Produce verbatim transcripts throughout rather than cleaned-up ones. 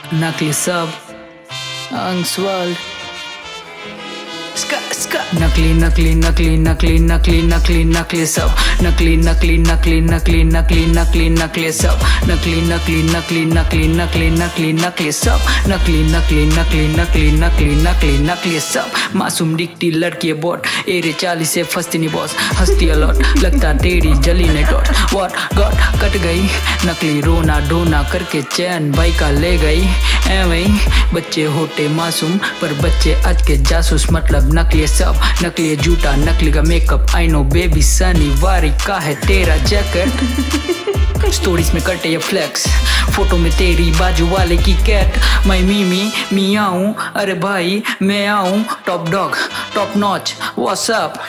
नकली सब अंगस्वर्ल्ड नकली नकली नकली नकली नकली नकली नकली सब नकली नकली नकली नकली नकली नकली नकली सब नकली नकली नकली नकली नकली नकली नकली सब नकली नकली नकली नकली नकली नकली नकली सब मासूम दिखती लड़की बोट एरे चालीस से फंसती नहीं बॉस हंसती अलॉट लगता तेरी जली ने डॉट व्हाट गॉड कट गई नकली रोना डोना करके चैन भाई का ले गई एवं बच्चे होते मासूम पर बच्चे आज के जासूस मतलब नकली सब नकली जूता नकली का मेकअप आई नो बेबी शनिवारी का है तेरा जैकेट स्टोरीज में करते ये फ्लेक्स फोटो में तेरी बाजू वाले की कैट मैं मीमी मी आऊं अरे भाई मैं आऊं top dog top notch what's up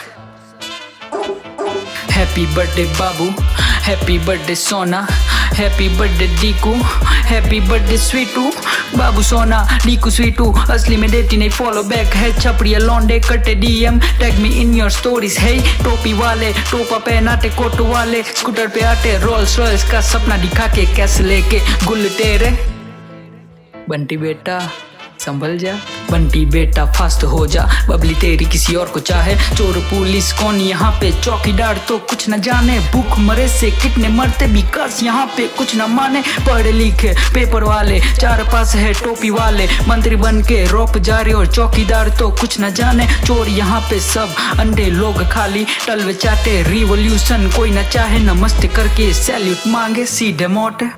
happy birthday बाबू हैप्पी बर्थडे सोना हैप्पी बर्थडे डीकू हैप्पी बर्थडे स्वीटू बाबू सोना डीकू स्वीटू असली में देती नहीं फॉलो बैक है छपड़िया लौंडे कटे DM tag me in your stories है टोपी वाले टोपा पहनाते कोट वाले स्कूटर पे आते रोल्स रॉयल्स का सपना दिखा के कैसे लेके गुल तेरे बंटी बेटा संभल जा बंटी बेटा फास्ट हो जा बबली तेरी किसी और को चाहे चोर पुलिस कौन यहाँ पे चौकीदार तो कुछ न जाने भूख मरे से कितने मरते विकास यहाँ पे कुछ न माने पढ़े लिखे पेपर वाले चार पास है टोपी वाले मंत्री बन के रोप जा रहे और चौकीदार तो कुछ न जाने चोर यहाँ पे सब अंडे लोग खाली टलवे चाटे रिवोल्यूशन कोई न चाहे नमस्ते करके सैल्यूट मांगे सीधे मोटे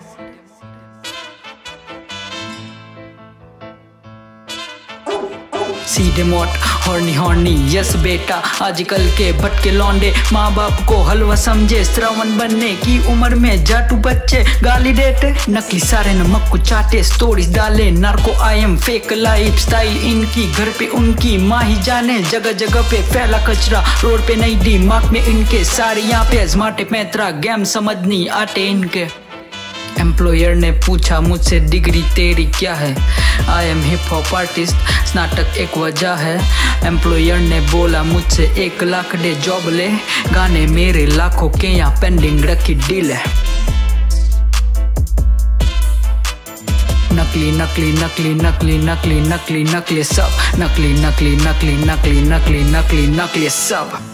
सीधे मोट हॉर्नी हॉर्नी यस बेटा आजकल के भटके लौंडे माँ बाप को हलवा समझे श्रवण बनने की उम्र में जाटू बच्चे गाली देते नकली सारे नमक को चाटे स्टोरीज डाले नार्को I am fake lifestyle इनकी घर पे उनकी माँ ही जाने जगह जगह पे फैला कचरा रोड पे नहीं दिमाग में इनके सारे यहाँ पे आजमाते पैतरा गेम समझ नहीं आते इनके एम्प्लॉयर ने पूछा मुझसे डिग्री तेरी क्या है I am hip hop artist स्नातक एक वजह है एम्प्लॉयर ने बोला मुझसे एक लाख दे जॉब ले गाने मेरे लाखों के यहाँ पेंडिंग रखी डील है नकली नकली नकली नकली नकली नकली नकली सब नकली नकली नकली नकली नकली नकली नकली सब